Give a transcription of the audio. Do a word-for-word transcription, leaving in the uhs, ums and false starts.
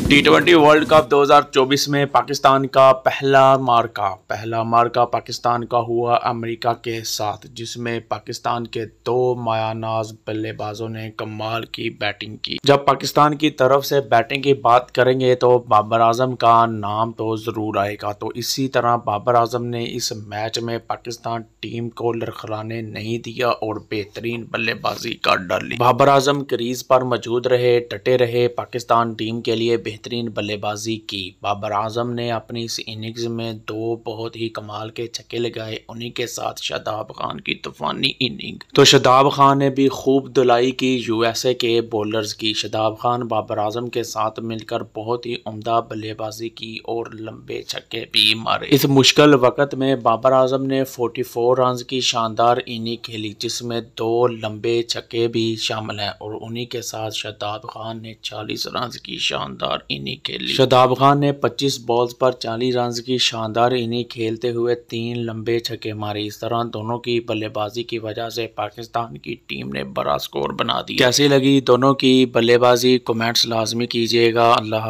T twenty world cup दो हज़ार चौबीस में पाकिस्तान का पहला मार्का पहला मार्का पाकिस्तान का हुआ अमेरिका के साथ, जिसमें पाकिस्तान के दो मायानाज बल्लेबाजों ने कमाल की बैटिंग की। जब पाकिस्तान की तरफ से बैटिंग की बात करेंगे तो बाबर आजम का नाम तो ज़रूर आएगा। तो इसी तरह बाबर आजम ने इस मैच में पाकिस्तान टीम को लड़खड़ाने नहीं दिया और बेहतरीन बल्लेबाजी कर डाली। बाबर आजम क्रीज पर मौजूद रहे, डटे रहे, पाकिस्तान टीम के लिए बेहतरीन बल्लेबाजी की। बाबर आजम ने अपनी इस इनिंग्स में दो बहुत ही कमाल के छक्के लगाए, उन्हीं के साथ शदाब खान की तूफानी इनिंग। तो शदाब खान ने भी खूब धुलाई की यूएसए के बॉलर्स की। शदाब खान बाबर आजम के साथ मिलकर बहुत ही उम्दा बल्लेबाजी की और लंबे छक्के भी मारे। इस मुश्किल वक्त में बाबर आजम ने चौवालीस रन की शानदार इनिंग खेली, जिसमें दो लंबे छक्के भी शामिल हैं और उन्हीं के साथ शदाब खान ने चालीस रन की शानदार इनिंग खेली। शदाब खान ने पच्चीस बॉल्स पर चालीस रन की शानदार इनिंग खेलते हुए तीन लंबे छक्के मारे। इस तरह दोनों की बल्लेबाजी की वजह से पाकिस्तान की टीम ने बड़ा स्कोर बना दिया। कैसी लगी दोनों की बल्लेबाजी, कमेंट्स लाजमी कीजिएगा। अल्लाह।